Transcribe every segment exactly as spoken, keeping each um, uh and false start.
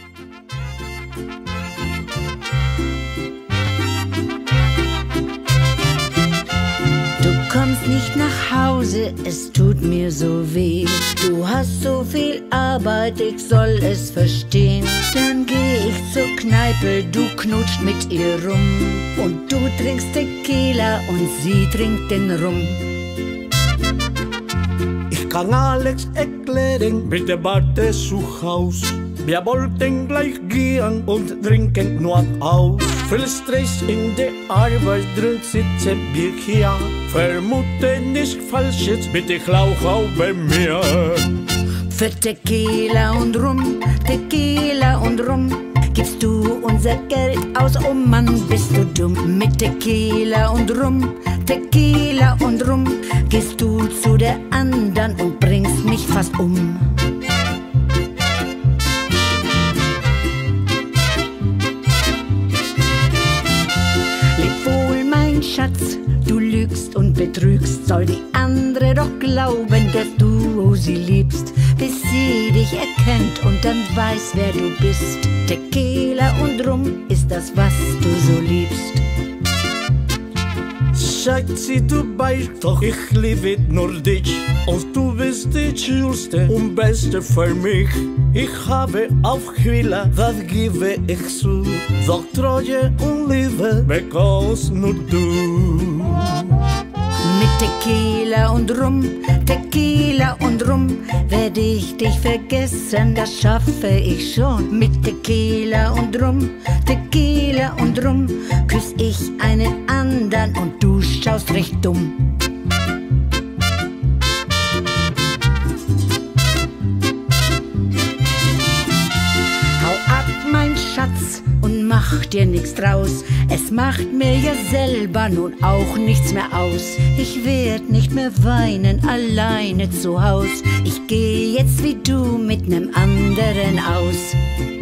Du kommst nicht nach Hause, es tut mir so weh. Du hast so viel Arbeit, ich soll es verstehen. Dann geh ich zur Kneipe, du knutscht mit ihr rum. Und du trinkst Tequila und sie trinkt den Rum. Ich kann alles erklären, bitte warte zu Haus. Wir wollten gleich gehen und trinken nur aus. Viel Stress in der Arbeit, drin sitzen wir hier. Vermute nicht Falsches, bitte Lauch auch bei mir. Für Tequila und Rum, Tequila und Rum, gibst du unser Geld aus, oh Mann, bist du dumm. Mit Tequila und Rum, Tequila und Rum, gehst du zu der anderen und bringst mich fast um. Leb wohl, mein Schatz, du lügst und betrügst, soll die andere doch glauben, dass du sie liebst, bis sie dich erkennt und dann weiß, wer du bist. Tequila und Rum ist das, was du so liebst. Schatzi, du weißt doch, ich liebe nur dich. Und du bist die Schönste und Beste für mich. Ich habe auf Quilla, das gebe ich zu. Doch Treue und Liebe bekommst nur du. Mit Tequila und Rum, Tequila und Rum, werde ich dich vergessen, das schaffe ich schon. Mit Tequila und Rum, Tequila und Rum, küss ich einen anderen und du schaust recht dumm. Hau ab, mein Schatz, und mach dir nichts draus. Es macht mir ja selber nun auch nichts mehr aus. Ich werd nicht mehr weinen alleine zu Haus. Ich geh jetzt wie du mit nem anderen aus.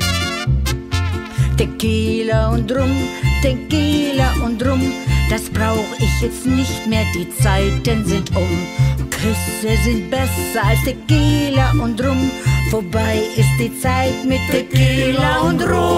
Tequila und Rum, Tequila und Rum, das brauch ich jetzt nicht mehr, die Zeiten sind um. Küsse sind besser als Tequila und Rum, vorbei ist die Zeit mit Tequila und Rum.